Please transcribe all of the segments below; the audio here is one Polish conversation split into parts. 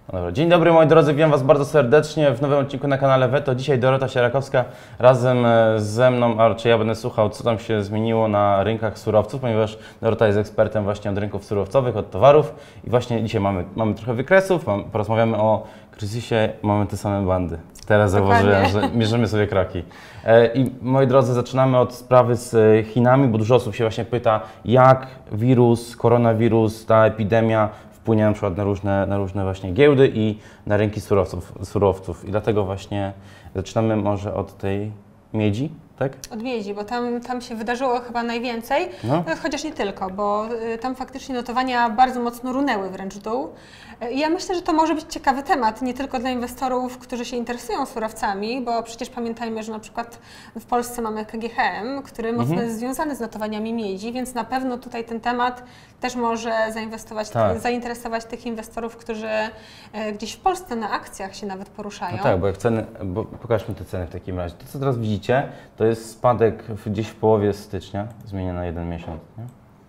Dobra. Dzień dobry moi drodzy, witam Was bardzo serdecznie w nowym odcinku na kanale Veto. Dzisiaj Dorota Sierakowska razem ze mną, a raczej ja będę słuchał, co tam się zmieniło na rynkach surowców, ponieważ Dorota jest ekspertem właśnie od rynków surowcowych, od towarów i właśnie dzisiaj mamy trochę wykresów, porozmawiamy o kryzysie, mamy te same bandy. Teraz zauważyłem, że mierzymy sobie kroki. I moi drodzy, zaczynamy od sprawy z Chinami, bo dużo osób się właśnie pyta, jak wirus, koronawirus, ta epidemia wpłynie na przykład na różne właśnie giełdy i na rynki surowców. I dlatego właśnie zaczynamy może od tej miedzi, tak? Od miedzi, bo tam się wydarzyło chyba najwięcej, chociaż nie tylko, bo tam faktycznie notowania bardzo mocno runęły wręcz w dół. Ja myślę, że to może być ciekawy temat, nie tylko dla inwestorów, którzy się interesują surowcami, bo przecież pamiętajmy, że na przykład w Polsce mamy KGHM, który mocno jest związany z notowaniami miedzi, więc na pewno tutaj ten temat też może zainteresować tych inwestorów, którzy gdzieś w Polsce na akcjach się nawet poruszają. No tak, bo pokażmy te ceny w takim razie. To, co teraz widzicie, to jest spadek gdzieś w połowie stycznia, zmienia na jeden miesiąc, nie?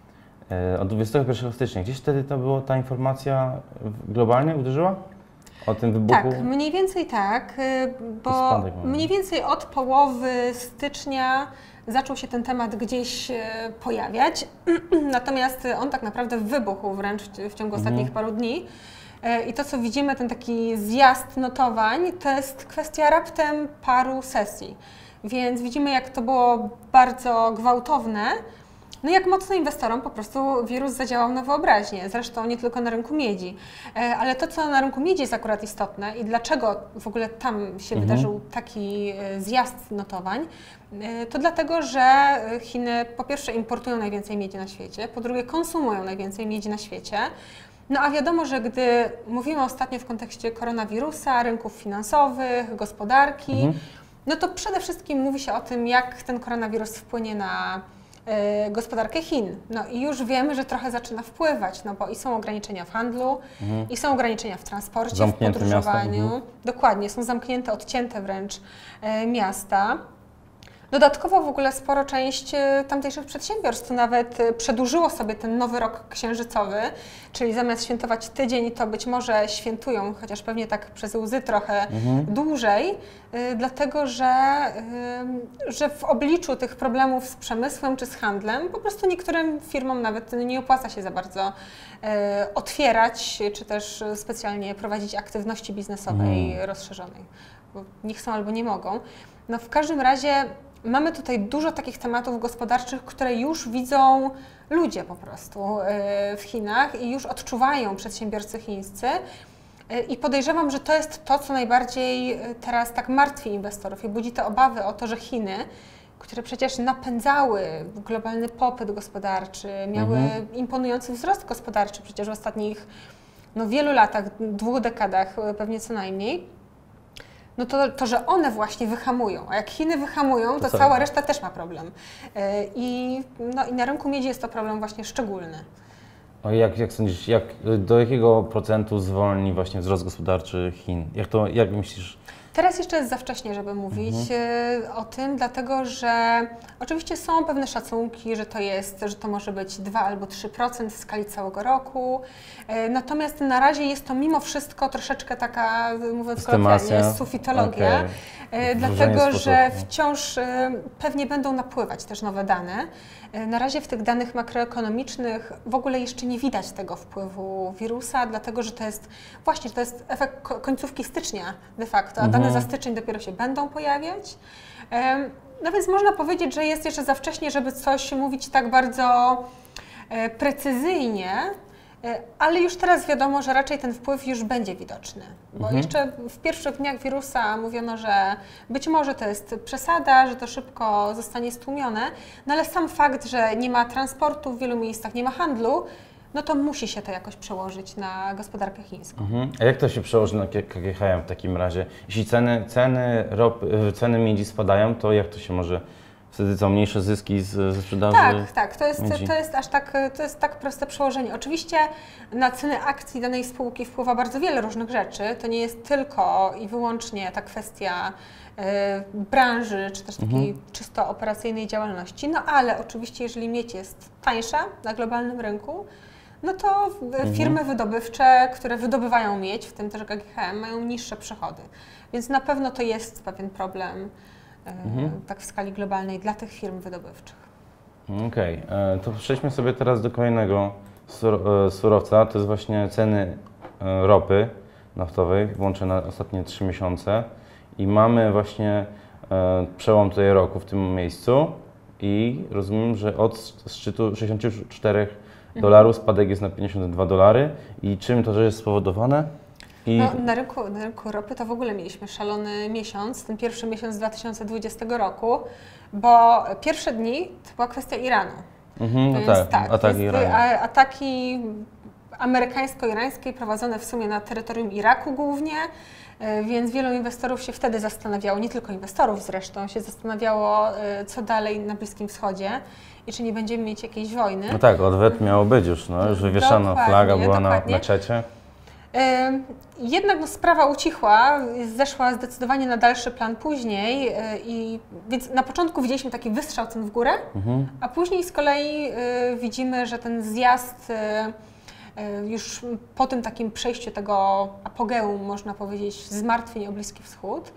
Od 21 stycznia. Gdzieś wtedy to była ta informacja globalnie uderzyła? O tym wybuchu? Tak, mniej więcej tak, bo mniej więcej od połowy stycznia zaczął się ten temat gdzieś pojawiać, natomiast on tak naprawdę wybuchł wręcz w ciągu ostatnich paru dni. I to, co widzimy, ten taki zjazd notowań, to jest kwestia raptem paru sesji. Więc widzimy, jak to było bardzo gwałtowne. No jak mocno inwestorom po prostu wirus zadziałał na wyobraźnię, zresztą nie tylko na rynku miedzi. Ale to, co na rynku miedzi jest akurat istotne i dlaczego w ogóle tam się wydarzył taki zjazd notowań, to dlatego, że Chiny po pierwsze importują najwięcej miedzi na świecie, po drugie konsumują najwięcej miedzi na świecie. No a wiadomo, że gdy mówimy ostatnio w kontekście koronawirusa, rynków finansowych, gospodarki, no to przede wszystkim mówi się o tym, jak ten koronawirus wpłynie na gospodarkę Chin. No i już wiemy, że trochę zaczyna wpływać, no bo i są ograniczenia w handlu, i są ograniczenia w transporcie, zamknięte w podróżowaniu. Dokładnie, są zamknięte, odcięte wręcz miasta. Dodatkowo w ogóle sporo część tamtejszych przedsiębiorstw nawet przedłużyło sobie ten nowy rok księżycowy, czyli zamiast świętować tydzień, to być może świętują, chociaż pewnie tak przez łzy trochę dłużej, dlatego że w obliczu tych problemów z przemysłem czy z handlem po prostu niektórym firmom nawet nie opłaca się za bardzo otwierać, czy też specjalnie prowadzić aktywności biznesowej rozszerzonej, bo nie chcą albo nie mogą. No w każdym razie mamy tutaj dużo takich tematów gospodarczych, które już widzą ludzie po prostu w Chinach i już odczuwają przedsiębiorcy chińscy. I podejrzewam, że to jest to, co najbardziej teraz tak martwi inwestorów i budzi te obawy o to, że Chiny, które przecież napędzały globalny popyt gospodarczy, miały imponujący wzrost gospodarczy przecież w ostatnich wielu latach, 2 dekadach pewnie co najmniej, no to, że one właśnie wyhamują, a jak Chiny wyhamują, to cała reszta też ma problem. I na rynku miedzi jest to problem właśnie szczególny. A jak sądzisz, do jakiego procentu zwolni właśnie wzrost gospodarczy Chin? Jak myślisz? Teraz jeszcze jest za wcześnie, żeby mówić o tym, dlatego że oczywiście są pewne szacunki, że to może być 2 albo 3% w skali całego roku. Natomiast na razie jest to mimo wszystko troszeczkę taka, mówiąc kolokwialnie, sufitologia, dlatego że wciąż pewnie będą napływać też nowe dane. Na razie w tych danych makroekonomicznych w ogóle jeszcze nie widać tego wpływu wirusa, dlatego że to jest efekt końcówki stycznia de facto, a dane za styczeń dopiero się będą pojawiać. No więc można powiedzieć, że jest jeszcze za wcześnie, żeby coś mówić tak bardzo precyzyjnie, ale już teraz wiadomo, że raczej ten wpływ już będzie widoczny. Bo jeszcze w pierwszych dniach wirusa mówiono, że być może to jest przesada, że to szybko zostanie stłumione, no ale sam fakt, że nie ma transportu w wielu miejscach, nie ma handlu, no to musi się to jakoś przełożyć na gospodarkę chińską. A jak to się przełoży na KGHM w takim razie? Jeśli ceny miedzi spadają, to jak to się może... Wtedy co, mniejsze zyski ze sprzedaży? Tak, to jest tak proste przełożenie. Oczywiście na ceny akcji danej spółki wpływa bardzo wiele różnych rzeczy. To nie jest tylko i wyłącznie ta kwestia branży, czy też takiej czysto operacyjnej działalności. No ale oczywiście, jeżeli miedź jest tańsza na globalnym rynku, no to firmy wydobywcze, które wydobywają miedź, w tym też KGHM, mają niższe przychody. Więc na pewno to jest pewien problem tak w skali globalnej dla tych firm wydobywczych. Okej, to przejdźmy sobie teraz do kolejnego surowca, to jest właśnie ceny ropy naftowej, włącznie na ostatnie 3 miesiące i mamy właśnie przełom tutaj roku w tym miejscu i rozumiem, że od szczytu 64 dolarów spadek jest na 52 dolary i czym to jest spowodowane? No, na rynku ropy to w ogóle mieliśmy szalony miesiąc, ten pierwszy miesiąc 2020 roku, bo pierwsze dni to była kwestia Iranu. Ataki amerykańsko-irańskie prowadzone w sumie na terytorium Iraku głównie, więc wielu inwestorów się wtedy zastanawiało, nie tylko inwestorów zresztą, się zastanawiało, co dalej na Bliskim Wschodzie i czy nie będziemy mieć jakiejś wojny. No tak, odwet miało być już, no, już wywieszano, flaga była na meczecie. Jednak sprawa ucichła, zeszła zdecydowanie na dalszy plan później, więc na początku widzieliśmy taki wystrzał cen w górę, a później z kolei widzimy, że ten zjazd już po tym takim przejściu tego apogeum, można powiedzieć, zmartwień o Bliski Wschód.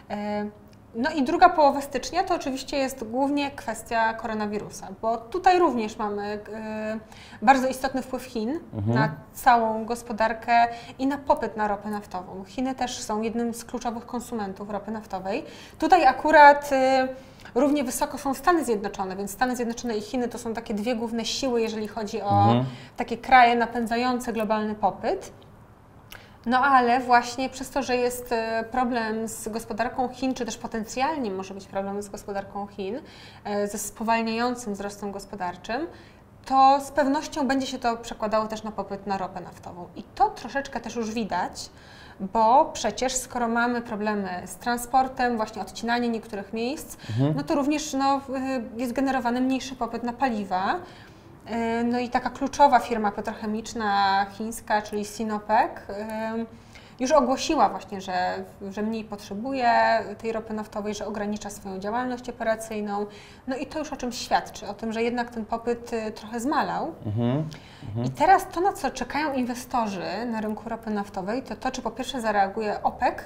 No i druga połowa stycznia to oczywiście jest głównie kwestia koronawirusa, bo tutaj również mamy bardzo istotny wpływ Chin na całą gospodarkę i na popyt na ropę naftową. Chiny też są jednym z kluczowych konsumentów ropy naftowej. Tutaj akurat równie wysoko są Stany Zjednoczone, więc Stany Zjednoczone i Chiny to są takie dwie główne siły, jeżeli chodzi o takie kraje napędzające globalny popyt. No ale właśnie przez to, że jest problem z gospodarką Chin, czy też potencjalnie może być problem z gospodarką Chin, ze spowalniającym wzrostem gospodarczym, to z pewnością będzie się to przekładało też na popyt na ropę naftową. I to troszeczkę też już widać, bo przecież skoro mamy problemy z transportem, właśnie odcinanie niektórych miejsc, no to również jest generowany mniejszy popyt na paliwa. No i taka kluczowa firma petrochemiczna chińska, czyli Sinopec, już ogłosiła właśnie, że mniej potrzebuje tej ropy naftowej, że ogranicza swoją działalność operacyjną. No i to już o czymś świadczy, o tym, że jednak ten popyt trochę zmalał. I teraz to, na co czekają inwestorzy na rynku ropy naftowej, to czy po pierwsze zareaguje OPEC,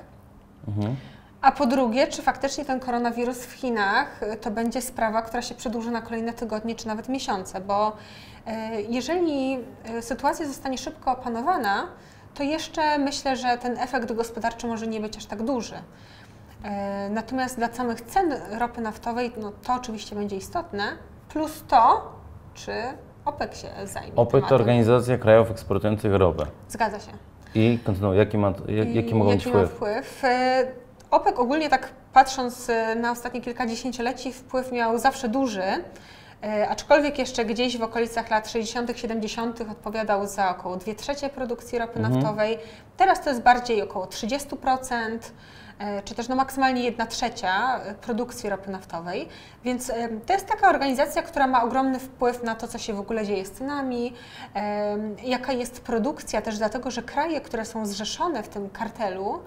a po drugie, czy faktycznie ten koronawirus w Chinach to będzie sprawa, która się przedłuży na kolejne tygodnie czy nawet miesiące, bo jeżeli sytuacja zostanie szybko opanowana, to jeszcze myślę, że ten efekt gospodarczy może nie być aż tak duży. Natomiast dla samych cen ropy naftowej, no to oczywiście będzie istotne, plus to, czy OPEC się zajmie OPEC to Organizacja Krajów Eksportujących Ropę. Zgadza się. I kontynuuj, jaki mogą mieć wpływ? OPEC ogólnie tak patrząc na ostatnie kilka dziesięcioleci wpływ miał zawsze duży, aczkolwiek jeszcze gdzieś w okolicach lat 60., 70. odpowiadał za około 2/3 produkcji ropy naftowej. Teraz to jest bardziej około 30%, czy też maksymalnie 1/3 produkcji ropy naftowej. Więc to jest taka organizacja, która ma ogromny wpływ na to, co się w ogóle dzieje z cenami, jaka jest produkcja, też dlatego, że kraje, które są zrzeszone w tym kartelu,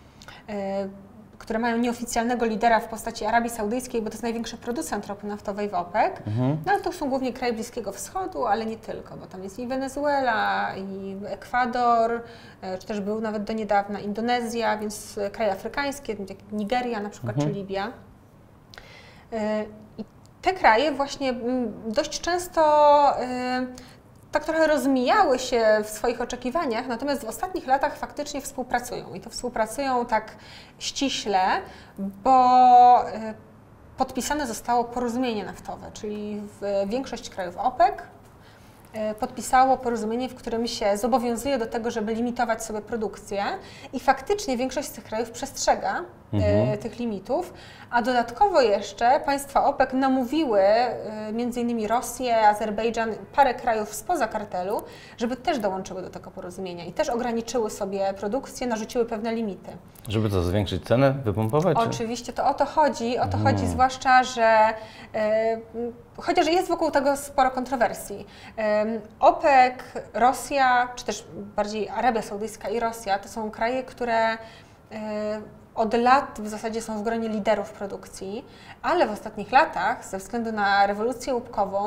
które mają nieoficjalnego lidera w postaci Arabii Saudyjskiej, bo to jest największy producent ropy naftowej w OPEC. No ale to są głównie kraje Bliskiego Wschodu, ale nie tylko, bo tam jest i Wenezuela, i Ekwador, czy też był nawet do niedawna Indonezja, więc kraje afrykańskie, jak Nigeria na przykład, czy Libia. I te kraje właśnie dość często tak trochę rozmijały się w swoich oczekiwaniach, natomiast w ostatnich latach faktycznie współpracują i to współpracują tak ściśle, bo podpisane zostało porozumienie naftowe, czyli większość krajów OPEC podpisało porozumienie, w którym się zobowiązuje do tego, żeby limitować sobie produkcję i faktycznie większość z tych krajów przestrzega tych limitów, a dodatkowo jeszcze państwa OPEC namówiły m.in. Rosję, Azerbejdżan, parę krajów spoza kartelu, żeby też dołączyły do tego porozumienia i też ograniczyły sobie produkcję, narzuciły pewne limity. Żeby co, zwiększyć cenę, wypompować? Oczywiście, to o to chodzi, zwłaszcza, że chociaż jest wokół tego sporo kontrowersji. OPEC, Rosja, czy też bardziej Arabia Saudyjska i Rosja to są kraje, które od lat w zasadzie są w gronie liderów produkcji, ale w ostatnich latach ze względu na rewolucję łupkową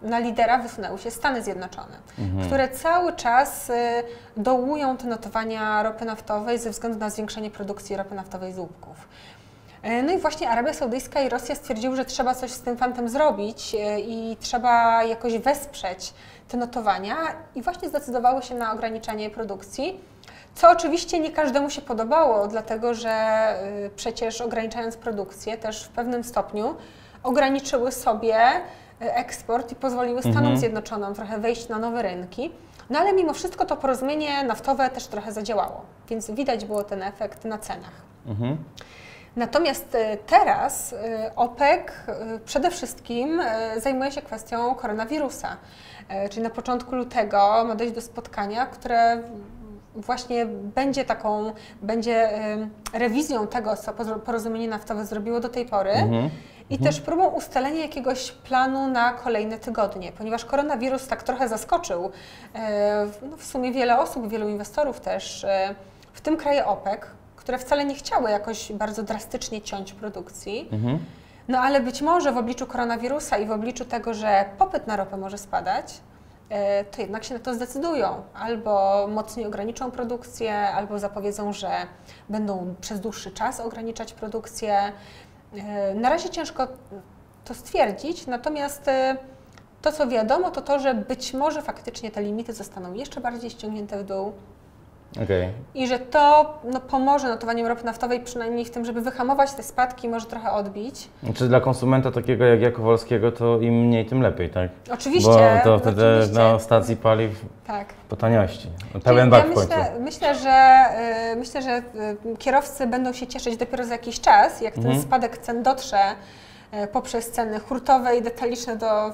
na lidera wysunęły się Stany Zjednoczone, które cały czas dołują te notowania ropy naftowej ze względu na zwiększenie produkcji ropy naftowej z łupków. No i właśnie Arabia Saudyjska i Rosja stwierdziły, że trzeba coś z tym fantem zrobić i trzeba jakoś wesprzeć te notowania i właśnie zdecydowały się na ograniczanie produkcji, co oczywiście nie każdemu się podobało, dlatego że przecież ograniczając produkcję też w pewnym stopniu ograniczyły sobie eksport i pozwoliły Stanom Zjednoczonym trochę wejść na nowe rynki. No ale mimo wszystko to porozumienie naftowe też trochę zadziałało, więc widać było ten efekt na cenach. Natomiast teraz OPEC przede wszystkim zajmuje się kwestią koronawirusa, czyli na początku lutego ma dojść do spotkania, które właśnie będzie rewizją tego, co porozumienie naftowe zrobiło do tej pory i też próbą ustalenia jakiegoś planu na kolejne tygodnie, ponieważ koronawirus tak trochę zaskoczył w sumie wiele osób, wielu inwestorów też, w tym kraje OPEC, które wcale nie chciały jakoś bardzo drastycznie ciąć produkcji. No ale być może w obliczu koronawirusa i w obliczu tego, że popyt na ropę może spadać, to jednak się na to zdecydują. Albo mocniej ograniczą produkcję, albo zapowiedzą, że będą przez dłuższy czas ograniczać produkcję. Na razie ciężko to stwierdzić, natomiast to, co wiadomo, to to, że być może faktycznie te limity zostaną jeszcze bardziej ściągnięte w dół. I że to pomoże notowaniom ropy naftowej przynajmniej w tym, żeby wyhamować te spadki, może trochę odbić. Czy dla konsumenta takiego jak Kowalskiego to im mniej, tym lepiej, tak? Oczywiście. Bo to wtedy na stacji paliw po taniości. Pełen bak w końcu. Myślę, że kierowcy będą się cieszyć dopiero za jakiś czas, jak ten spadek cen dotrze poprzez ceny hurtowe i detaliczne do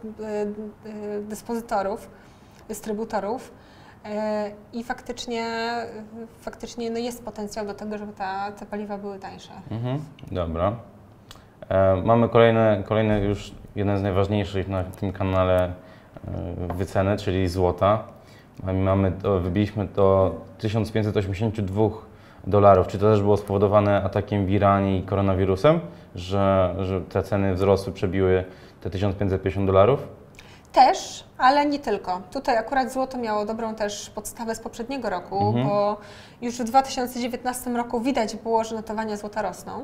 dystrybutorów. I faktycznie jest potencjał do tego, żeby te paliwa były tańsze. Dobra. Mamy kolejny już jeden z najważniejszych na tym kanale wyceny, czyli złota. Wybiliśmy do $1582. Czy to też było spowodowane atakiem w Iranie i koronawirusem, że te ceny wzrosły, przebiły te $1550? Też, ale nie tylko. Tutaj akurat złoto miało dobrą też podstawę z poprzedniego roku, bo już w 2019 roku widać było, że notowania złota rosną.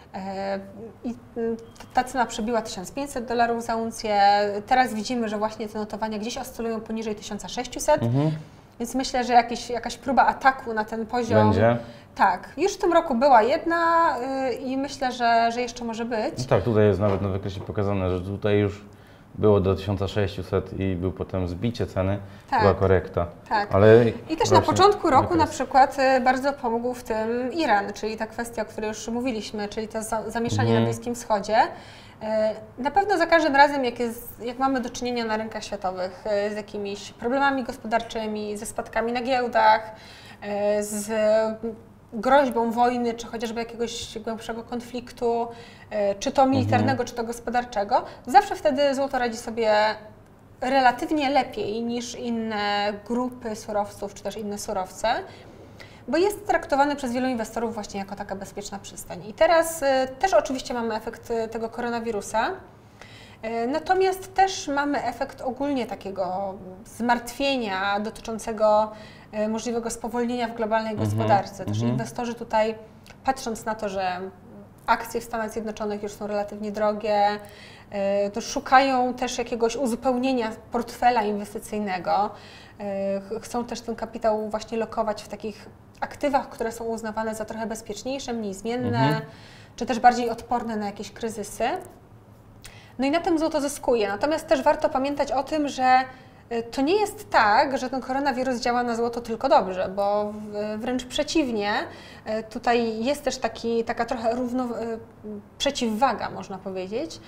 I ta cena przebiła $1500 za uncję. Teraz widzimy, że właśnie te notowania gdzieś oscylują poniżej 1600. Więc myślę, że jakaś próba ataku na ten poziom będzie. Tak, już w tym roku była jedna i myślę, że jeszcze może być. No tak, tutaj jest nawet na wykresie pokazane, że tutaj już było do 1600 i był potem zbicie ceny, była korekta. Tak. Ale i też na początku roku na przykład bardzo pomógł w tym Iran, czyli ta kwestia, o której już mówiliśmy, czyli to zamieszanie na Bliskim Wschodzie. Na pewno za każdym razem, jak mamy do czynienia na rynkach światowych z jakimiś problemami gospodarczymi, ze spadkami na giełdach, z groźbą wojny, czy chociażby jakiegoś głębszego konfliktu, czy to militarnego, czy to gospodarczego, zawsze wtedy złoto radzi sobie relatywnie lepiej niż inne grupy surowców, czy też inne surowce, bo jest traktowany przez wielu inwestorów właśnie jako taka bezpieczna przystań. I teraz też oczywiście mamy efekt tego koronawirusa, natomiast też mamy efekt ogólnie takiego zmartwienia dotyczącego możliwego spowolnienia w globalnej gospodarce. Też inwestorzy tutaj, patrząc na to, że akcje w Stanach Zjednoczonych już są relatywnie drogie, to szukają też jakiegoś uzupełnienia portfela inwestycyjnego. Chcą też ten kapitał właśnie lokować w takich aktywach, które są uznawane za trochę bezpieczniejsze, mniej zmienne, czy też bardziej odporne na jakieś kryzysy. No i na tym złoto zyskuje. Natomiast też warto pamiętać o tym, że to nie jest tak, że ten koronawirus działa na złoto tylko dobrze, bo wręcz przeciwnie, tutaj jest też taka trochę przeciwwaga, można powiedzieć,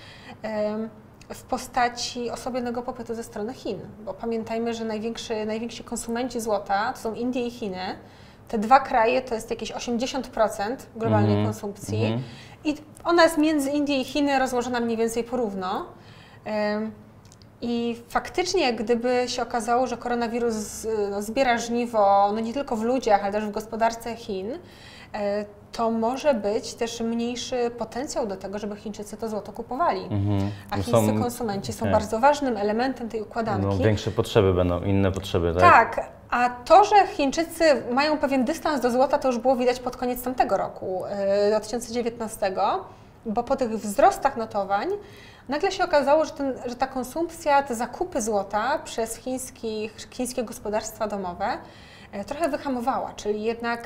w postaci osłabionego popytu ze strony Chin, bo pamiętajmy, że najwięksi konsumenci złota to są Indie i Chiny. Te dwa kraje to jest jakieś 80% globalnej konsumpcji i ona jest między Indie i Chiny rozłożona mniej więcej porówno. I faktycznie, gdyby się okazało, że koronawirus zbiera żniwo nie tylko w ludziach, ale też w gospodarce Chin, to może być też mniejszy potencjał do tego, żeby Chińczycy to złoto kupowali. A chińscy konsumenci są bardzo ważnym elementem tej układanki. Większe potrzeby będą, inne potrzeby, tak? Tak, a to, że Chińczycy mają pewien dystans do złota, to już było widać pod koniec tamtego roku, 2019, bo po tych wzrostach notowań nagle się okazało, że ta konsumpcja, te zakupy złota przez chińskie gospodarstwa domowe trochę wyhamowała, czyli jednak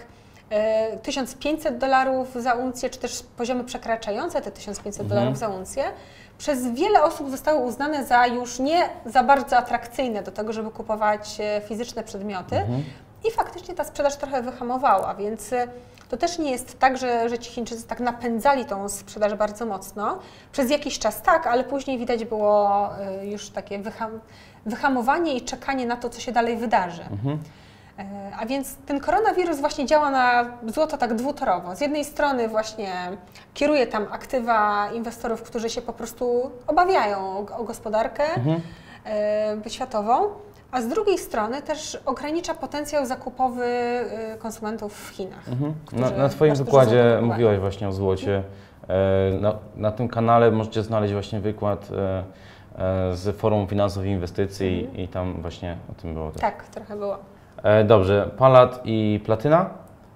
$1500 za uncję, czy też poziomy przekraczające te $1500 za uncję, przez wiele osób zostały uznane za już nie za bardzo atrakcyjne do tego, żeby kupować fizyczne przedmioty i faktycznie ta sprzedaż trochę wyhamowała, więc to też nie jest tak, że ci Chińczycy tak napędzali tą sprzedaż bardzo mocno. Przez jakiś czas tak, ale później widać było już takie wyhamowanie i czekanie na to, co się dalej wydarzy. A więc ten koronawirus właśnie działa na złoto tak dwutorowo. Z jednej strony właśnie kieruje tam aktywa inwestorów, którzy się po prostu obawiają o gospodarkę światową, a z drugiej strony też ogranicza potencjał zakupowy konsumentów w Chinach. Na Twoim wykładzie mówiłaś właśnie o złocie. Na tym kanale możecie znaleźć właśnie wykład z Forum Finansów i Inwestycji i tam właśnie o tym było też. Tak, trochę było. Dobrze, palat i platyna.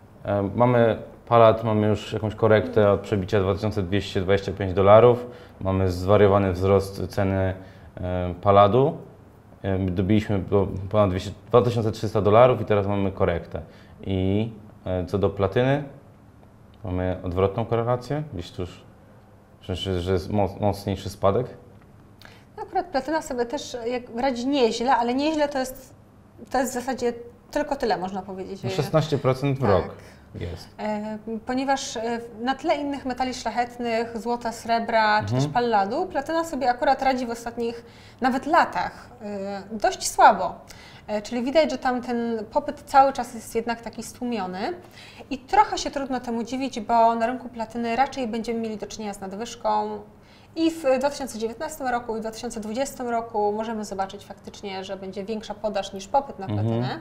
Mamy już jakąś korektę od przebicia $2225. Mamy zwariowany wzrost ceny paladu. Dobiliśmy do ponad $2300 i teraz mamy korektę. I co do platyny, mamy odwrotną korelację. Gdzieś tuż, że jest mocniejszy spadek. Akurat platyna sobie też radzi nieźle, ale nieźle to jest w zasadzie tylko tyle, można powiedzieć. 16% w rok jest. Ponieważ na tle innych metali szlachetnych, złota, srebra czy też palladu, platyna sobie akurat radzi w ostatnich nawet latach dość słabo. Czyli widać, że tam ten popyt cały czas jest jednak taki stłumiony i trochę się trudno temu dziwić, bo na rynku platyny raczej będziemy mieli do czynienia z nadwyżką. I w 2019 roku i w 2020 roku możemy zobaczyć faktycznie, że będzie większa podaż niż popyt na platynę.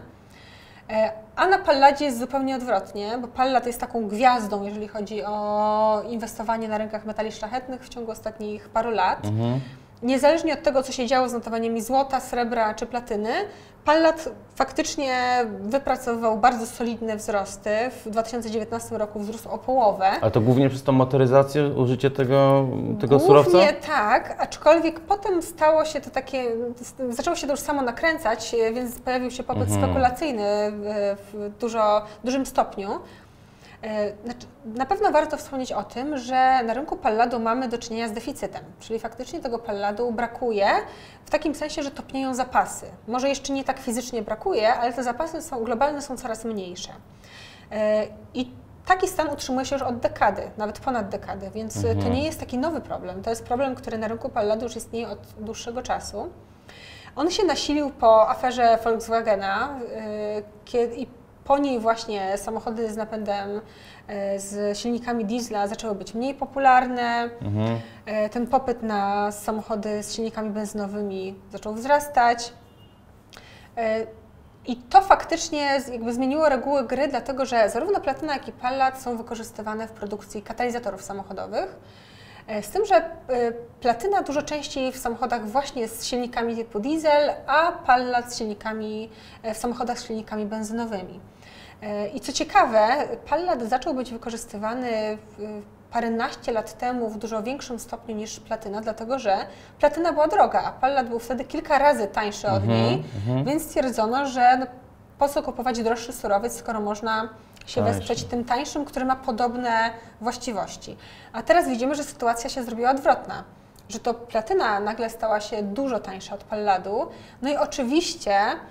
A na palladzie jest zupełnie odwrotnie, bo pallat jest taką gwiazdą, jeżeli chodzi o inwestowanie na rynkach metali szlachetnych w ciągu ostatnich paru lat. Niezależnie od tego, co się działo z notowaniami złota, srebra czy platyny, pallat faktycznie wypracowywał bardzo solidne wzrosty. W 2019 roku wzrósł o połowę. A to głównie przez tą motoryzację, użycie tego surowca? Głównie tak, aczkolwiek potem stało się to takie, zaczęło się to już samo nakręcać, więc pojawił się popyt spekulacyjny w dużym stopniu. Na pewno warto wspomnieć o tym, że na rynku palladu mamy do czynienia z deficytem, czyli faktycznie tego palladu brakuje w takim sensie, że topnieją zapasy. Może jeszcze nie tak fizycznie brakuje, ale te zapasy globalne są coraz mniejsze. I taki stan utrzymuje się już od dekady, nawet ponad dekadę, więc to nie jest taki nowy problem. To jest problem, który na rynku palladu już istnieje od dłuższego czasu. On się nasilił po aferze Volkswagena i po niej właśnie samochody z napędem z silnikami diesla zaczęły być mniej popularne. Ten popyt na samochody z silnikami benzynowymi zaczął wzrastać. I to faktycznie jakby zmieniło reguły gry, dlatego że zarówno platyna, jak i pallat są wykorzystywane w produkcji katalizatorów samochodowych. Z tym, że platyna dużo częściej w samochodach właśnie z silnikami typu diesel, a pallat w samochodach z silnikami benzynowymi. I co ciekawe, pallat zaczął być wykorzystywany paręnaście lat temu w dużo większym stopniu niż platyna, dlatego że platyna była droga, a pallat był wtedy kilka razy tańszy od niej, więc stwierdzono, że po co kupować droższy surowiec, skoro można się wesprzeć tym tańszym, który ma podobne właściwości. A teraz widzimy, że sytuacja się zrobiła odwrotna, że to platyna nagle stała się dużo tańsza od palladu. No i oczywiście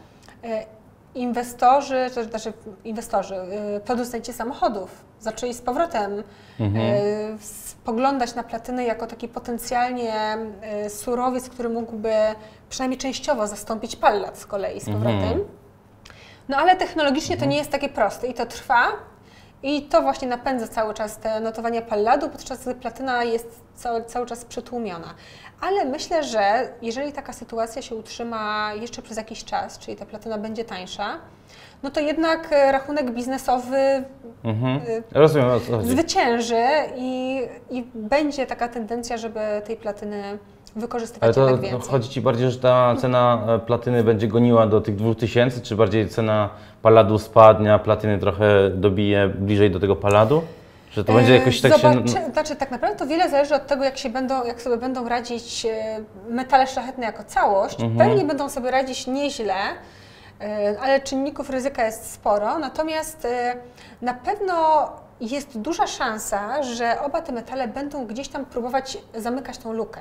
producenci samochodów zaczęli z powrotem spoglądać na platynę jako taki potencjalnie surowiec, który mógłby przynajmniej częściowo zastąpić pallat z kolei z powrotem. No ale technologicznie to nie jest takie proste i to trwa. I to właśnie napędza cały czas te notowania palladu, podczas gdy platyna jest cały czas przytłumiona. Ale myślę, że jeżeli taka sytuacja się utrzyma jeszcze przez jakiś czas, czyli ta platyna będzie tańsza, no to jednak rachunek biznesowy Rozumiem, o co chodzi. zwycięży i będzie taka tendencja, żeby tej platyny Ale wykorzystywać to jednak więcej. chodzi Ci bardziej, że ta cena platyny będzie goniła do tych 2000, czy bardziej cena palladu spadnie, a platyny trochę dobije bliżej do tego palladu? Że to będzie jakoś tak się... Znaczy, tak naprawdę to wiele zależy od tego, jak sobie będą radzić metale szlachetne jako całość. Pewnie będą sobie radzić nieźle, ale czynników ryzyka jest sporo. Natomiast na pewno jest duża szansa, że oba te metale będą gdzieś tam próbować zamykać tą lukę.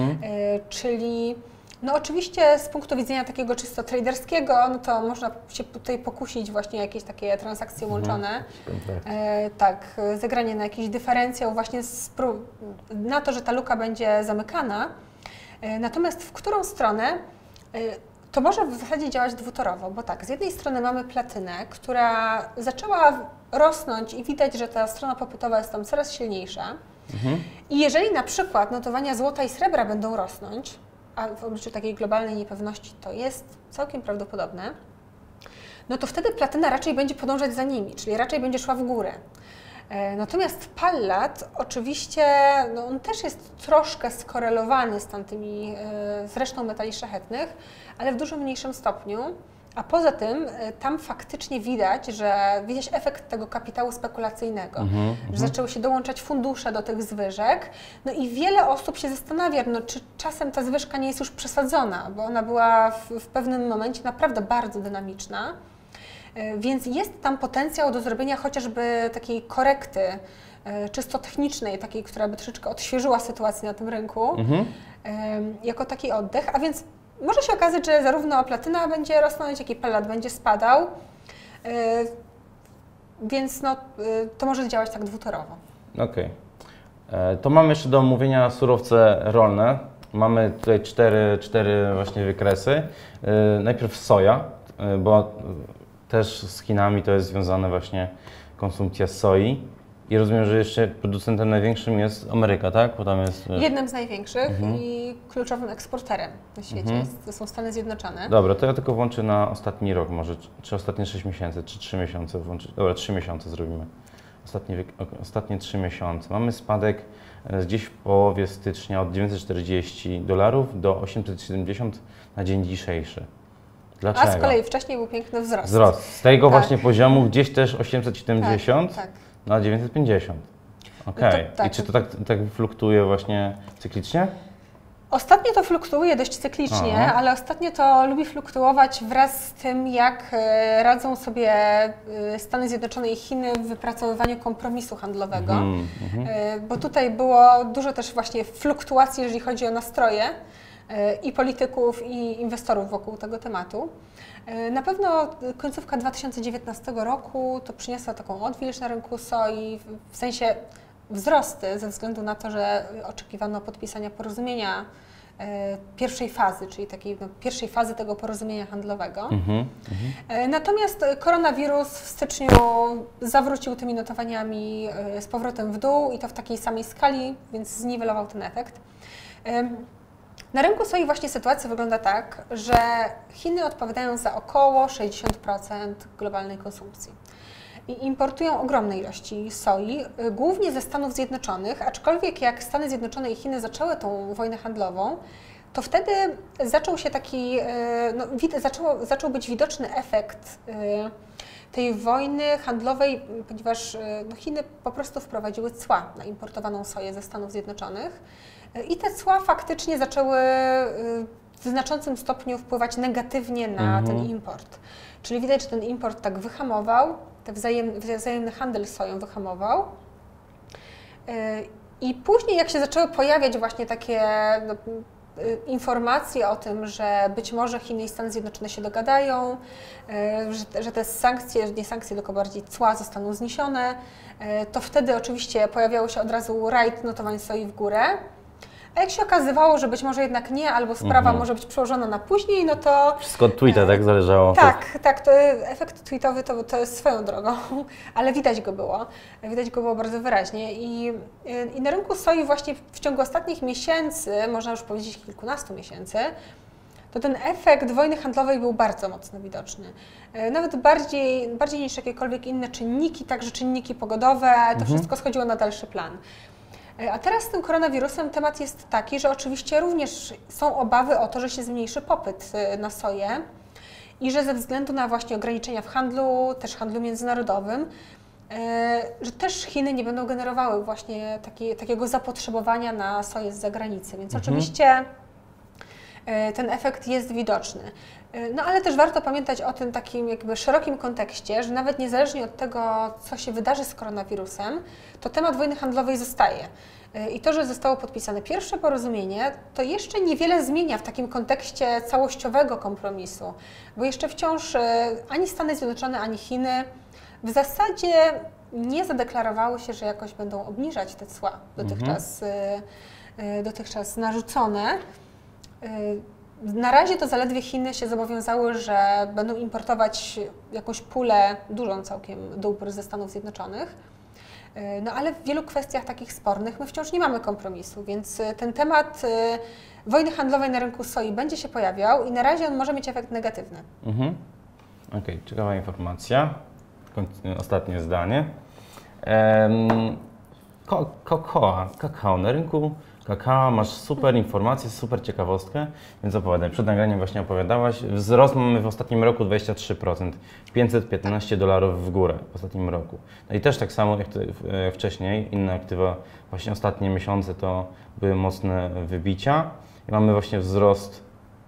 Czyli no oczywiście z punktu widzenia takiego czysto traderskiego, no to można się tutaj pokusić właśnie o jakieś takie transakcje łączone. Tak, zagranie na jakiś dyferencjał właśnie na to, że ta luka będzie zamykana. Natomiast w którą stronę to może w zasadzie działać dwutorowo, bo tak, z jednej strony mamy platynę, która zaczęła rosnąć i widać, że ta strona popytowa jest tam coraz silniejsza. I jeżeli na przykład notowania złota i srebra będą rosnąć, a w obliczu takiej globalnej niepewności to jest całkiem prawdopodobne, no to wtedy platyna raczej będzie podążać za nimi, czyli raczej będzie szła w górę. Natomiast pallat oczywiście, no on też jest troszkę skorelowany z resztą metali szlachetnych, ale w dużo mniejszym stopniu. A poza tym tam faktycznie widać efekt tego kapitału spekulacyjnego, że zaczęły się dołączać fundusze do tych zwyżek. No i wiele osób się zastanawia, no, czy czasem ta zwyżka nie jest już przesadzona, bo ona była w pewnym momencie naprawdę bardzo dynamiczna. Więc jest tam potencjał do zrobienia chociażby takiej korekty czysto technicznej, takiej, która by troszeczkę odświeżyła sytuację na tym rynku, jako taki oddech. A więc może się okazać, że zarówno platyna będzie rosnąć, jak i pallat będzie spadał, więc no, to może działać tak dwutorowo. Okej. To mamy jeszcze do omówienia surowce rolne. Mamy tutaj cztery właśnie wykresy. Najpierw soja, bo też z Chinami to jest związane właśnie konsumpcja soi. I rozumiem, że jeszcze producentem największym jest Ameryka, tak? Bo tam jest... Jednym z największych i kluczowym eksporterem na świecie to są Stany Zjednoczone. Dobra, to ja tylko włączę na ostatni rok może, czy ostatnie 6 miesięcy, czy 3 miesiące włączyć. Dobra, 3 miesiące zrobimy. Ostatnie 3 miesiące. Mamy spadek gdzieś w połowie stycznia od $940 do 870 na dzień dzisiejszy. Dlaczego? A z kolei wcześniej był piękny wzrost. Z tego właśnie poziomu gdzieś też 870 tak. na 950. Okej. No to, tak. I czy to tak fluktuuje właśnie cyklicznie? Ostatnio to fluktuuje dość cyklicznie, ale ostatnio to lubi fluktuować wraz z tym, jak radzą sobie Stany Zjednoczone i Chiny w wypracowywaniu kompromisu handlowego. Bo tutaj było dużo też właśnie fluktuacji, jeżeli chodzi o nastroje i polityków, i inwestorów wokół tego tematu. Na pewno końcówka 2019 roku to przyniosła taką odwilż na rynku soi, w sensie wzrosty ze względu na to, że oczekiwano podpisania porozumienia pierwszej fazy, czyli takiej pierwszej fazy tego porozumienia handlowego. Natomiast koronawirus w styczniu zawrócił tymi notowaniami z powrotem w dół i to w takiej samej skali, więc zniwelował ten efekt. Na rynku soi właśnie sytuacja wygląda tak, że Chiny odpowiadają za około 60% globalnej konsumpcji i importują ogromne ilości soi, głównie ze Stanów Zjednoczonych, aczkolwiek jak Stany Zjednoczone i Chiny zaczęły tą wojnę handlową, to wtedy zaczął się taki, zaczął być widoczny efekt tej wojny handlowej, ponieważ Chiny po prostu wprowadziły cła na importowaną soję ze Stanów Zjednoczonych i te cła faktycznie zaczęły w znaczącym stopniu wpływać negatywnie na ten import. Czyli widać, że ten import tak wyhamował, ten wzajemny handel soją wyhamował. I później jak się zaczęły pojawiać właśnie takie informacje o tym, że być może Chiny i Stany Zjednoczone się dogadają, że te sankcje, nie sankcje, tylko bardziej cła zostaną zniesione, to wtedy oczywiście pojawiało się od razu rajd notowań soi w górę. A jak się okazywało, że być może jednak nie, albo sprawa może być przełożona na później, no to... Wszystko od tweeta, tak? Zależało. Tak, to efekt tweetowy to jest swoją drogą, ale widać go było. Widać go było bardzo wyraźnie i na rynku soi właśnie w ciągu ostatnich miesięcy, można już powiedzieć kilkunastu miesięcy, to ten efekt wojny handlowej był bardzo mocno widoczny. Nawet bardziej niż jakiekolwiek inne czynniki, także czynniki pogodowe, to wszystko schodziło na dalszy plan. A teraz z tym koronawirusem temat jest taki, że oczywiście również są obawy o to, że się zmniejszy popyt na soję i że ze względu na właśnie ograniczenia w handlu, też handlu międzynarodowym, że też Chiny nie będą generowały właśnie takiego zapotrzebowania na soję z zagranicy. Więc oczywiście ten efekt jest widoczny. No ale też warto pamiętać o tym takim jakby szerokim kontekście, że nawet niezależnie od tego, co się wydarzy z koronawirusem, to temat wojny handlowej zostaje. I to, że zostało podpisane pierwsze porozumienie, to jeszcze niewiele zmienia w takim kontekście całościowego kompromisu, bo jeszcze wciąż ani Stany Zjednoczone, ani Chiny w zasadzie nie zadeklarowały się, że jakoś będą obniżać te cła dotychczas narzucone. Na razie to zaledwie Chiny się zobowiązały, że będą importować jakąś pulę, dużą całkiem, dóbr ze Stanów Zjednoczonych. No ale w wielu kwestiach takich spornych my wciąż nie mamy kompromisu, więc ten temat wojny handlowej na rynku soi będzie się pojawiał i na razie on może mieć efekt negatywny. Okej, ciekawa informacja. Ostatnie zdanie. Kakao na rynku. Kakao, masz super informacje, super ciekawostkę, więc opowiadaj. Przed nagraniem właśnie opowiadałaś. Wzrost mamy w ostatnim roku 23%, $515 w górę w ostatnim roku. No i też tak samo jak wcześniej, inne aktywa, właśnie ostatnie miesiące to były mocne wybicia. I mamy właśnie wzrost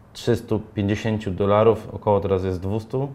$350, około teraz jest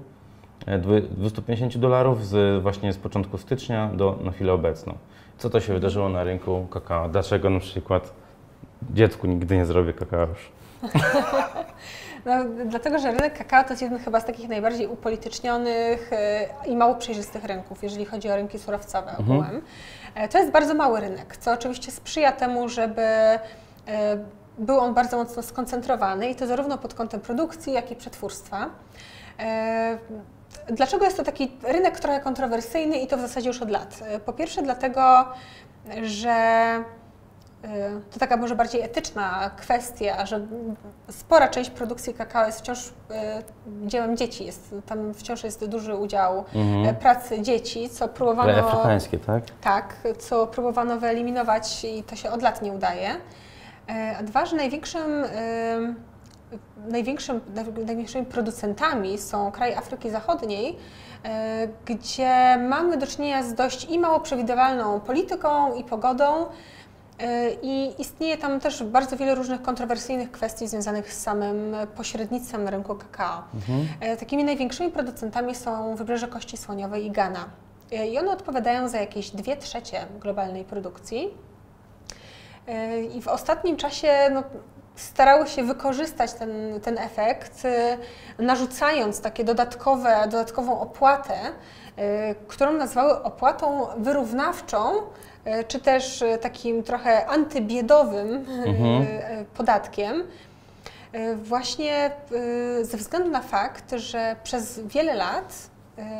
$250 właśnie z początku stycznia na chwilę obecną. Co to się wydarzyło na rynku kakao? Dlaczego na przykład dziecku nigdy nie zrobię kakao już? No, dlatego, że rynek kakao to jest jeden chyba z takich najbardziej upolitycznionych i mało przejrzystych rynków, jeżeli chodzi o rynki surowcowe ogółem. To jest bardzo mały rynek, co oczywiście sprzyja temu, żeby był on bardzo mocno skoncentrowany i to zarówno pod kątem produkcji, jak i przetwórstwa. Dlaczego jest to taki rynek trochę kontrowersyjny i to w zasadzie już od lat? Po pierwsze dlatego, że to taka może bardziej etyczna kwestia, że spora część produkcji kakao jest wciąż dziełem dzieci, tam wciąż jest duży udział pracy dzieci, co próbowano... Kraje afrykańskie, tak? Tak, co próbowano wyeliminować i to się od lat nie udaje. A dwa, że największymi producentami są kraje Afryki Zachodniej, gdzie mamy do czynienia z dość i mało przewidywalną polityką i pogodą i istnieje tam też bardzo wiele różnych kontrowersyjnych kwestii związanych z samym pośrednictwem na rynku kakao. Takimi największymi producentami są Wybrzeże Kości Słoniowej i Ghana. I one odpowiadają za jakieś 2/3 globalnej produkcji. I w ostatnim czasie starały się wykorzystać ten efekt, narzucając takie dodatkową opłatę, którą nazwały opłatą wyrównawczą, czy też takim trochę antybiedowym podatkiem, właśnie ze względu na fakt, że przez wiele lat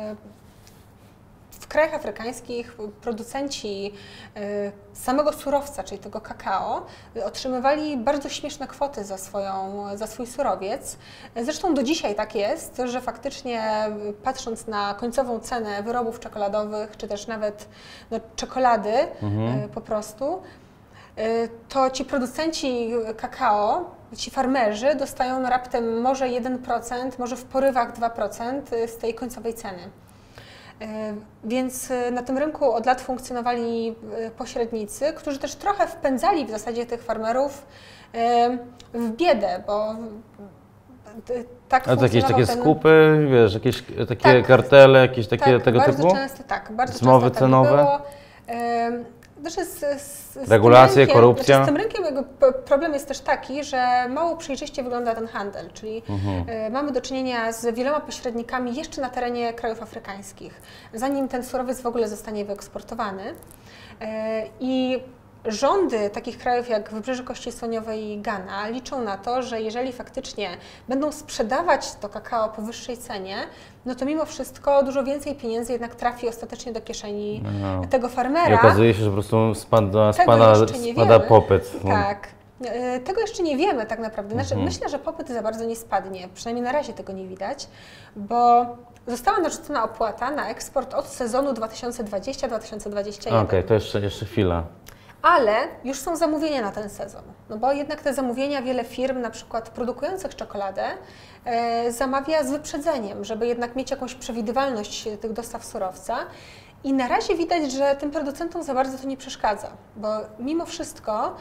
w krajach afrykańskich producenci samego surowca, czyli tego kakao, otrzymywali bardzo śmieszne kwoty za swój surowiec. Zresztą do dzisiaj tak jest, że faktycznie patrząc na końcową cenę wyrobów czekoladowych, czy też nawet czekolady po prostu, to ci producenci kakao, ci farmerzy dostają raptem może 1%, może w porywach 2% z tej końcowej ceny. Więc na tym rynku od lat funkcjonowali pośrednicy, którzy też trochę wpędzali w zasadzie tych farmerów w biedę, bo tak to jakieś takie ten... skupy, wiesz, jakieś takie kartele, jakieś takie tego bardzo typu? Często, bardzo zmowy często cenowe? było. Regulacje, korupcja? Z tym rynkiem problem jest też taki, że mało przejrzyście wygląda ten handel, czyli mamy do czynienia z wieloma pośrednikami jeszcze na terenie krajów afrykańskich, zanim ten surowiec w ogóle zostanie wyeksportowany. I rządy takich krajów jak Wybrzeże Kości Słoniowej i Gana liczą na to, że jeżeli faktycznie będą sprzedawać to kakao po wyższej cenie, no to mimo wszystko dużo więcej pieniędzy jednak trafi ostatecznie do kieszeni tego farmera. I okazuje się, że po prostu spada popyt. Tak. Tego jeszcze nie wiemy tak naprawdę. Znaczy, myślę, że popyt za bardzo nie spadnie, przynajmniej na razie tego nie widać, bo została narzucona opłata na eksport od sezonu 2020-2021. Okej, to jeszcze chwila. Ale już są zamówienia na ten sezon, no bo jednak te zamówienia wiele firm, na przykład produkujących czekoladę, zamawia z wyprzedzeniem, żeby jednak mieć jakąś przewidywalność tych dostaw surowca. I na razie widać, że tym producentom za bardzo to nie przeszkadza, bo mimo wszystko,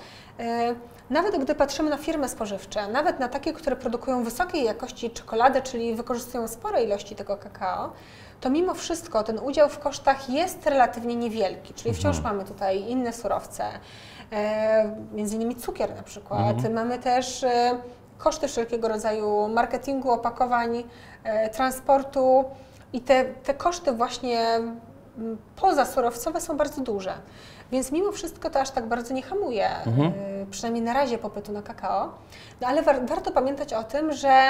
nawet gdy patrzymy na firmy spożywcze, nawet na takie, które produkują wysokiej jakości czekoladę, czyli wykorzystują spore ilości tego kakao, to mimo wszystko ten udział w kosztach jest relatywnie niewielki, czyli wciąż mamy tutaj inne surowce, między innymi cukier na przykład. Mamy też koszty wszelkiego rodzaju marketingu, opakowań, transportu i te koszty właśnie pozasurowcowe są bardzo duże. Więc mimo wszystko to aż tak bardzo nie hamuje, przynajmniej na razie, popytu na kakao. No ale warto pamiętać o tym, że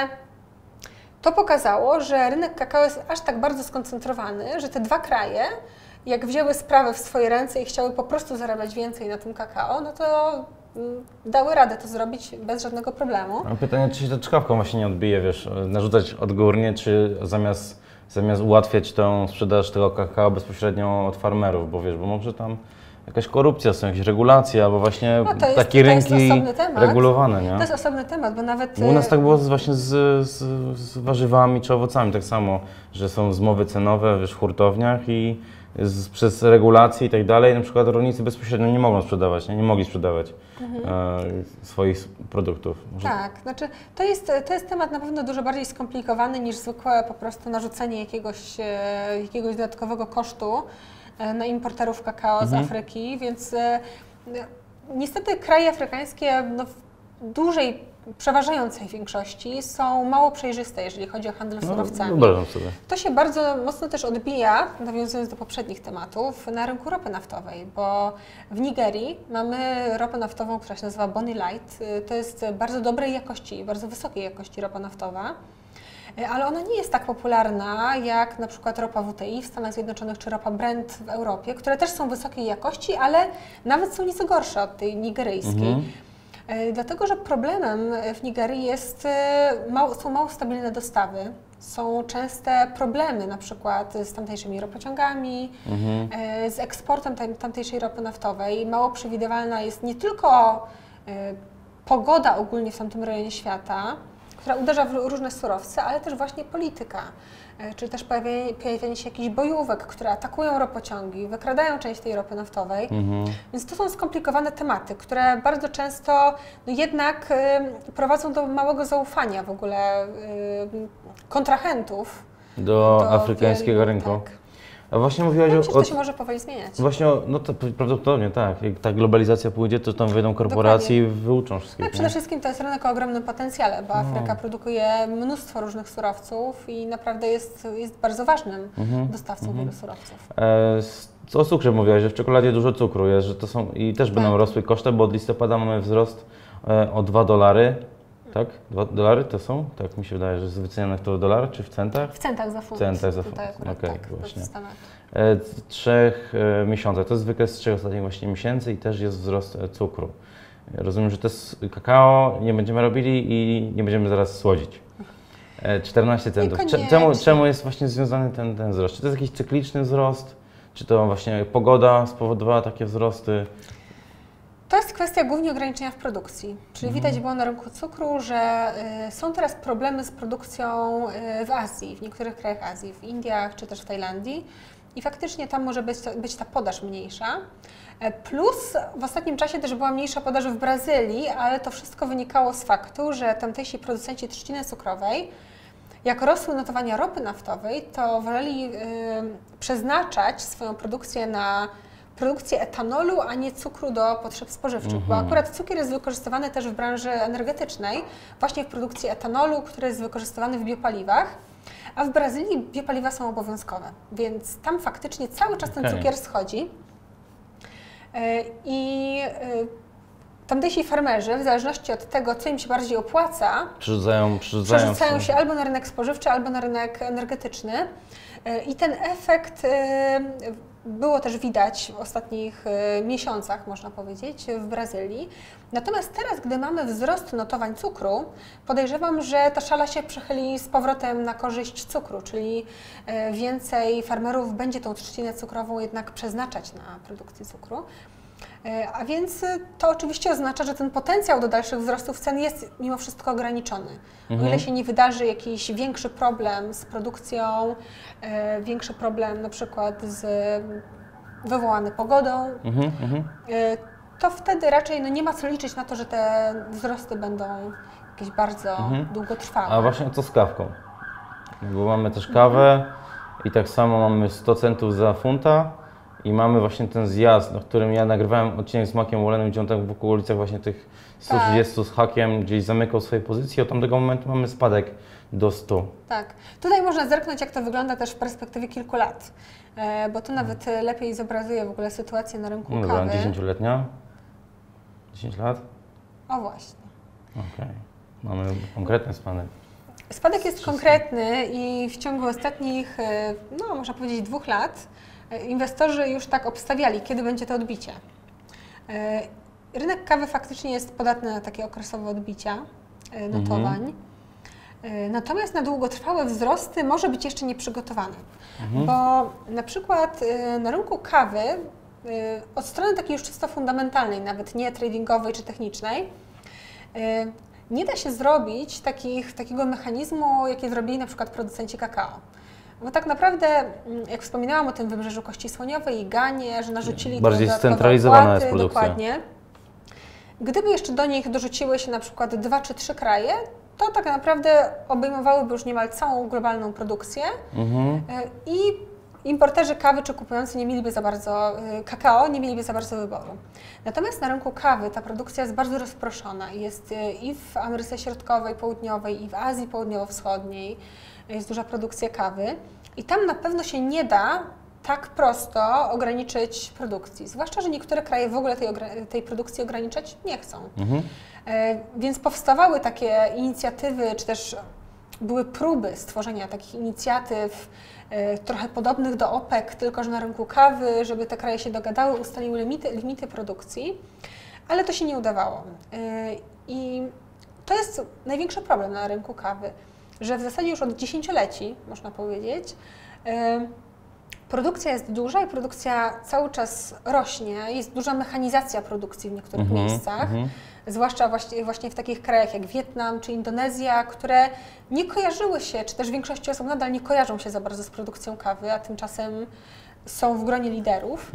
to pokazało, że rynek kakao jest aż tak bardzo skoncentrowany, że te dwa kraje, jak wzięły sprawę w swoje ręce i chciały po prostu zarabiać więcej na tym kakao, no to dały radę to zrobić bez żadnego problemu. Mam pytanie, czy się ta czkawką właśnie nie odbije, wiesz, narzucać odgórnie, czy zamiast ułatwiać tą sprzedaż tego kakao bezpośrednio od farmerów, bo wiesz, bo może tam jakaś korupcja, są jakieś regulacje, albo właśnie takie rynki regulowane, nie? To jest osobny temat, bo nawet... Bo u nas tak było właśnie z warzywami czy owocami tak samo, że są zmowy cenowe, wiesz, w hurtowniach i przez regulacje i tak dalej, na przykład rolnicy bezpośrednio nie mogą sprzedawać, nie mogli sprzedawać swoich produktów. Tak, znaczy to jest temat na pewno dużo bardziej skomplikowany niż zwykłe po prostu narzucenie jakiegoś dodatkowego kosztu na importerów kakao z Afryki, więc niestety kraje afrykańskie w dużej, przeważającej większości są mało przejrzyste, jeżeli chodzi o handel surowcami. To się bardzo mocno też odbija, nawiązując do poprzednich tematów, na rynku ropy naftowej, bo w Nigerii mamy ropę naftową, która się nazywa Bonny Light. To jest bardzo dobrej jakości, bardzo wysokiej jakości ropa naftowa. Ale ona nie jest tak popularna jak na przykład ropa WTI w Stanach Zjednoczonych czy ropa Brent w Europie, które też są wysokiej jakości, ale nawet są nieco gorsze od tej nigeryjskiej. Dlatego, że problemem w Nigerii są mało stabilne dostawy, są częste problemy na przykład z tamtejszymi ropociągami, z eksportem tamtejszej ropy naftowej. Mało przewidywalna jest nie tylko pogoda ogólnie w tamtym rejonie świata, która uderza w różne surowce, ale też właśnie polityka, czy też pojawianie się jakichś bojówek, które atakują ropociągi, wykradają część tej ropy naftowej. Więc to są skomplikowane tematy, które bardzo często jednak prowadzą do małego zaufania w ogóle kontrahentów do afrykańskiego rynku. Tak. A właśnie mówiłaś Myślę, że to się może powoli zmieniać. Właśnie, no to prawdopodobnie tak. Jak ta globalizacja pójdzie, to tam wyjdą korporacje i wyuczą wszystkich. No, przede wszystkim to jest rynek o ogromnym potencjale, bo Afryka produkuje mnóstwo różnych surowców i naprawdę jest bardzo ważnym dostawcą wielu surowców. O cukrze mówiłaś, że w czekoladzie dużo cukru jest, że to są i też będą rosły koszty, bo od listopada mamy wzrost o $2. Tak? $2 to są? Tak mi się wydaje, że jest wyceniane to w dolarach czy w centach? W centach za funt. W centach za funt, okej, tak, właśnie. w 3 miesiącach, to jest zwykle z 3 ostatnich właśnie miesięcy i też jest wzrost cukru. Rozumiem, że to jest kakao nie będziemy robili i nie będziemy zaraz słodzić. 14 centów. Czemu jest właśnie związany ten wzrost? Czy to jest jakiś cykliczny wzrost? Czy to właśnie pogoda spowodowała takie wzrosty? To jest kwestia głównie ograniczenia w produkcji. Czyli widać było na rynku cukru, że są teraz problemy z produkcją w Azji, w niektórych krajach Azji, w Indiach czy też w Tajlandii. I faktycznie tam może być ta podaż mniejsza. Plus w ostatnim czasie też była mniejsza podaż w Brazylii, ale to wszystko wynikało z faktu, że tamtejsi producenci trzciny cukrowej, jak rosły notowania ropy naftowej, to woleli przeznaczać swoją produkcję na produkcję etanolu, a nie cukru do potrzeb spożywczych, bo akurat cukier jest wykorzystywany też w branży energetycznej, właśnie w produkcji etanolu, który jest wykorzystywany w biopaliwach, a w Brazylii biopaliwa są obowiązkowe, więc tam faktycznie cały czas ten cukier schodzi. I tamtejsi farmerzy, w zależności od tego, co im się bardziej opłaca, przerzucają się albo na rynek spożywczy, albo na rynek energetyczny. I ten efekt było też widać w ostatnich miesiącach, można powiedzieć, w Brazylii. Natomiast teraz, gdy mamy wzrost notowań cukru, podejrzewam, że ta szala się przechyli z powrotem na korzyść cukru, czyli więcej farmerów będzie tą trzcinę cukrową jednak przeznaczać na produkcję cukru. A więc to oczywiście oznacza, że ten potencjał do dalszych wzrostów cen jest mimo wszystko ograniczony. O ile się nie wydarzy jakiś większy problem z produkcją, większy problem na przykład wywołany pogodą, to wtedy raczej nie ma co liczyć na to, że te wzrosty będą jakieś bardzo długotrwałe. A właśnie co z kawką? Bo mamy też kawę i tak samo mamy 100 centów za funta. I mamy właśnie ten zjazd, na którym ja nagrywałem odcinek z Makiem Wolenem, gdzie on tak w okolicach właśnie tych 130 z hakiem gdzieś zamykał swoje pozycje. Od tamtego momentu mamy spadek do 100. Tak. Tutaj można zerknąć, jak to wygląda też w perspektywie kilku lat, bo to nawet lepiej zobrazuje w ogóle sytuację na rynku kawy. 10-letnia? 10 lat? O właśnie. Okej. Mamy konkretny spadek. Spadek jest konkretny i w ciągu ostatnich, no można powiedzieć 2 lat, inwestorzy już tak obstawiali, kiedy będzie to odbicie. Rynek kawy faktycznie jest podatny na takie okresowe odbicia notowań. Natomiast na długotrwałe wzrosty może być jeszcze nieprzygotowany. Bo na przykład na rynku kawy od strony takiej już czysto fundamentalnej, nawet nie tradingowej czy technicznej, nie da się zrobić takiego mechanizmu, jakie zrobili na przykład producenci kakao. Bo tak naprawdę, jak wspominałam o tym Wybrzeżu Kości Słoniowej i Ganie, że narzucili bardziej scentralizowana jest produkcja. Dokładnie. Gdyby jeszcze do nich dorzuciły się na przykład 2 czy 3 kraje, to tak naprawdę obejmowałyby już niemal całą globalną produkcję i importerzy kawy czy kupujący nie mieliby za bardzo kakao, nie mieliby za bardzo wyboru. Natomiast na rynku kawy ta produkcja jest bardzo rozproszona. Jest i w Ameryce Środkowej, Południowej, i w Azji Południowo-Wschodniej. Jest duża produkcja kawy i tam na pewno się nie da tak prosto ograniczyć produkcji. Zwłaszcza, że niektóre kraje w ogóle tej produkcji ograniczać nie chcą. Więc powstawały takie inicjatywy, czy też były próby stworzenia takich inicjatyw trochę podobnych do OPEC, tylko że na rynku kawy, żeby te kraje się dogadały, ustaliły limity produkcji, ale to się nie udawało. I to jest największy problem na rynku kawy, że w zasadzie już od dziesięcioleci, można powiedzieć, produkcja jest duża i produkcja cały czas rośnie. Jest duża mechanizacja produkcji w niektórych miejscach, zwłaszcza właśnie w takich krajach jak Wietnam czy Indonezja, które nie kojarzyły się, czy też większości osób nadal nie kojarzą się za bardzo z produkcją kawy, a tymczasem są w gronie liderów.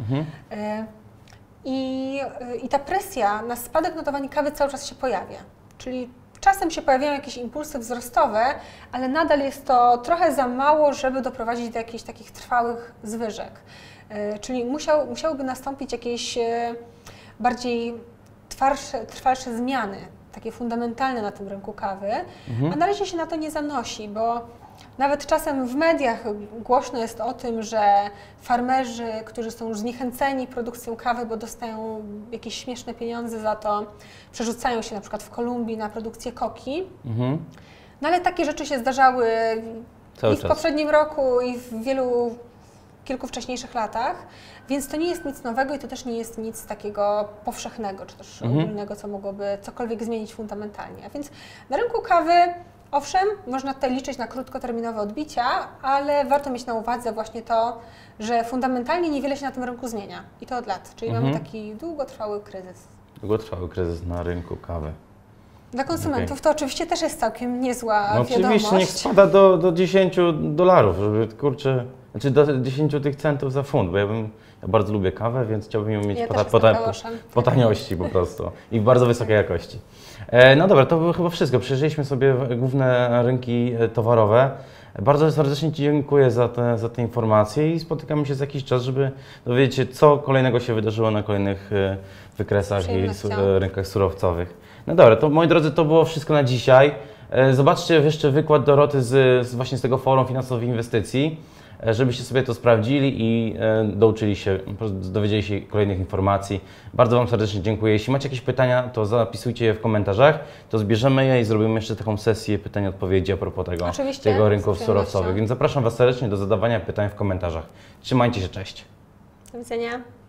I ta presja na spadek notowań kawy cały czas się pojawia. Czyli czasem się pojawiają jakieś impulsy wzrostowe, ale nadal jest to trochę za mało, żeby doprowadzić do jakichś takich trwałych zwyżek. Czyli musiałyby nastąpić jakieś bardziej trwalsze zmiany, takie fundamentalne na tym rynku kawy, a na razie się na to nie zanosi, bo nawet czasem w mediach głośno jest o tym, że farmerzy, którzy są już zniechęceni produkcją kawy, bo dostają jakieś śmieszne pieniądze za to, przerzucają się na przykład w Kolumbii na produkcję koki. No ale takie rzeczy się zdarzały i w poprzednim roku, i w kilku wcześniejszych latach, więc to nie jest nic nowego i to też nie jest nic takiego powszechnego, czy też ogólnego, co mogłoby cokolwiek zmienić fundamentalnie. A więc na rynku kawy owszem, można tutaj liczyć na krótkoterminowe odbicia, ale warto mieć na uwadze właśnie to, że fundamentalnie niewiele się na tym rynku zmienia i to od lat, czyli mamy taki długotrwały kryzys. Długotrwały kryzys na rynku kawy. Dla konsumentów to oczywiście też jest całkiem niezła wiadomość. Oczywiście niech spada do $10, żeby kurczę, znaczy do 10 tych centów za funt, bo ja bardzo lubię kawę, więc chciałbym ją mieć po taniości po prostu i w bardzo wysokiej jakości. No dobra, to było chyba wszystko. Przejrzeliśmy sobie główne rynki towarowe. Bardzo serdecznie Ci dziękuję za te informacje i spotykamy się za jakiś czas, żeby dowiedzieć się, co kolejnego się wydarzyło na kolejnych wykresach i rynkach surowcowych. No dobra, to moi drodzy, to było wszystko na dzisiaj. Zobaczcie jeszcze wykład Doroty właśnie z tego Forum Finansowych Inwestycji. żebyście sobie to sprawdzili i douczyli się, po prostu dowiedzieli się kolejnych informacji. Bardzo Wam serdecznie dziękuję. Jeśli macie jakieś pytania, to zapisujcie je w komentarzach, to zbierzemy je i zrobimy jeszcze taką sesję pytań i odpowiedzi a propos tego rynków surowcowych. Więc zapraszam Was serdecznie do zadawania pytań w komentarzach. Trzymajcie się, cześć. Do widzenia.